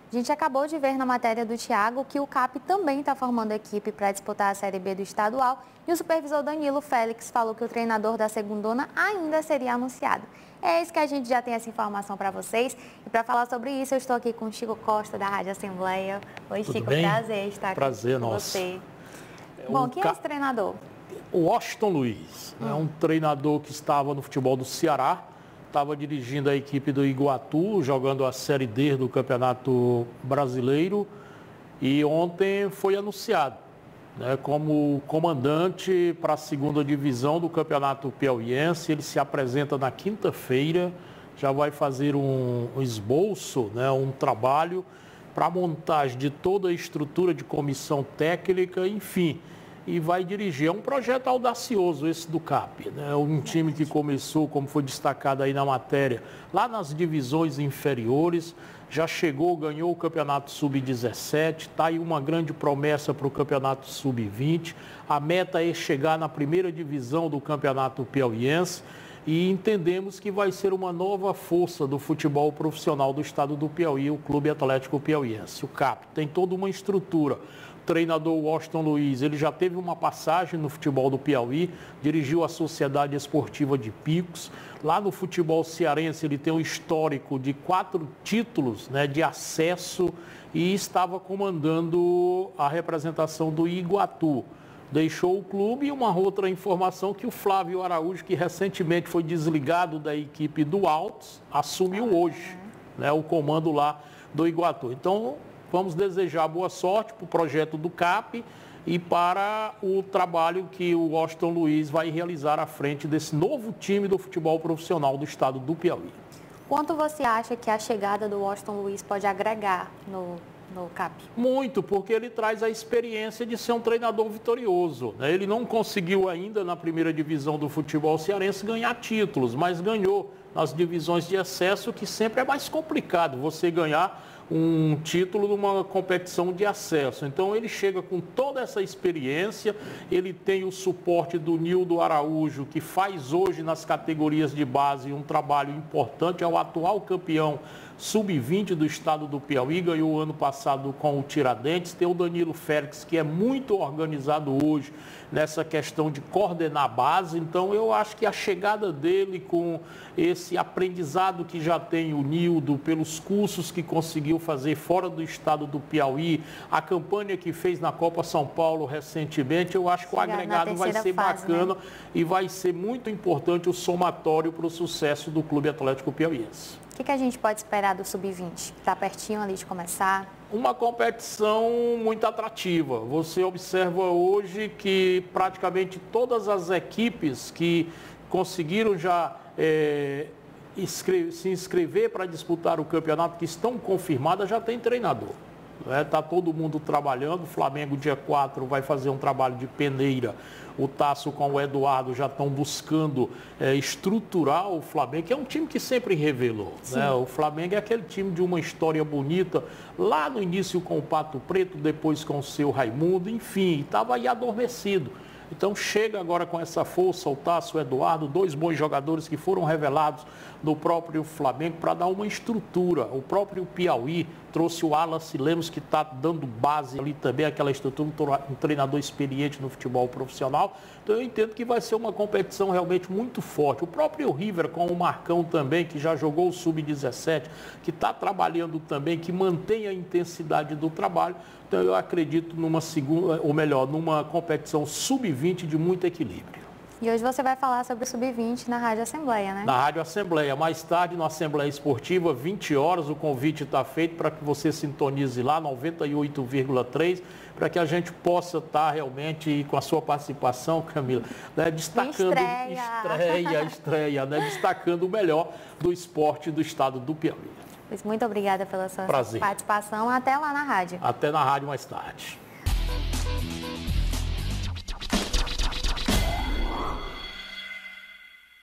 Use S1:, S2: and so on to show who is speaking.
S1: A gente acabou de ver na matéria do Thiago que o CAP também está formando equipe para disputar a Série B do estadual e o supervisor Danilo Félix falou que o treinador da segundona ainda seria anunciado. É isso que a gente já tem essa informação para vocês. E para falar sobre isso, eu estou aqui com o Chico Costa, da Rádio Assembleia. Oi,
S2: Tudo
S1: Chico,
S2: bem?
S1: prazer estar aqui com você. Bom, quem é esse treinador?
S2: O Washington Luiz, é um treinador que estava no futebol do Ceará, estava dirigindo a equipe do Iguatu, jogando a Série D do Campeonato Brasileiro e ontem foi anunciado, né, como comandante para a segunda divisão do Campeonato Piauiense. Ele se apresenta na quinta-feira, já vai fazer um esboço, né, um trabalho para a montagem de toda a estrutura de comissão técnica, enfim, e vai dirigir. É um projeto audacioso esse do CAP, né? Um time que começou, como foi destacado aí na matéria, lá nas divisões inferiores, já chegou, ganhou o Campeonato Sub-17, está aí uma grande promessa para o Campeonato Sub-20. A meta é chegar na primeira divisão do Campeonato Piauiense e entendemos que vai ser uma nova força do futebol profissional do estado do Piauí, o Clube Atlético Piauiense, o CAP. Tem toda uma estrutura. Treinador Washington Luiz, ele já teve uma passagem no futebol do Piauí, dirigiu a Sociedade Esportiva de Picos. Lá no futebol cearense ele tem um histórico de 4 títulos, né, de acesso e estava comandando a representação do Iguatu. Deixou o clube e uma outra informação que o Flávio Araújo, que recentemente foi desligado da equipe do Altos, assumiu hoje, né, o comando lá do Iguatu. Então, vamos desejar boa sorte para o projeto do CAP e para o trabalho que o Washington Luiz vai realizar à frente desse novo time do futebol profissional do estado do Piauí.
S1: Quanto você acha que a chegada do Washington Luiz pode agregar no CAP?
S2: Muito, porque ele traz a experiência de ser um treinador vitorioso, né? Ele não conseguiu ainda na primeira divisão do futebol cearense ganhar títulos, mas ganhou nas divisões de acesso, que sempre é mais complicado você ganhar um título numa competição de acesso. Então ele chega com toda essa experiência, ele tem o suporte do Nildo Araújo, que faz hoje nas categorias de base um trabalho importante, é o atual campeão sub-20 do estado do Piauí, ganhou o ano passado com o Tiradentes. Tem o Danilo Félix, que é muito organizado hoje nessa questão de coordenar a base. Então eu acho que a chegada dele com esse aprendizado que já tem o Nildo, pelos cursos que conseguiu fazer fora do estado do Piauí, a campanha que fez na Copa São Paulo recentemente, eu acho que o agregado vai ser bacana, né? E vai ser muito importante o somatório para o sucesso do Clube Atlético Piauiense.
S1: O que a gente pode esperar do Sub-20? Está pertinho ali de começar?
S2: Uma competição muito atrativa. Você observa hoje que praticamente todas as equipes que conseguiram já se inscrever para disputar o campeonato, que estão confirmadas, já tem treinador. Está todo mundo trabalhando. O Flamengo, dia 4, vai fazer um trabalho de peneira. O Tasso com o Eduardo já estão buscando estruturar o Flamengo, que é um time que sempre revelou, né? O Flamengo é aquele time de uma história bonita, lá no início com o Pato Preto, depois com o seu Raimundo, enfim, estava aí adormecido. Então chega agora com essa força o Tasso, o Eduardo, 2 bons jogadores que foram revelados no próprio Flamengo para dar uma estrutura. O próprio Piauí trouxe o Wallace Lemos, que está dando base ali também, aquela estrutura, um treinador experiente no futebol profissional. Então eu entendo que vai ser uma competição realmente muito forte. O próprio River com o Marcão também, que já jogou o Sub-17, que está trabalhando também, que mantém a intensidade do trabalho. Então eu acredito numa segunda, ou melhor, numa competição Sub-20 de muito equilíbrio.
S1: E hoje você vai falar sobre o Sub-20 na Rádio Assembleia, né?
S2: Na Rádio Assembleia. Mais tarde, na Assembleia Esportiva, 20 horas, o convite está feito para que você sintonize lá, 98,3, para que a gente possa estar realmente com a sua participação, Camila, né, destacando estreia, né, destacando o melhor do esporte do estado do Piauí.
S1: Muito obrigada pela sua participação. Até lá na rádio.
S2: Até na rádio mais tarde.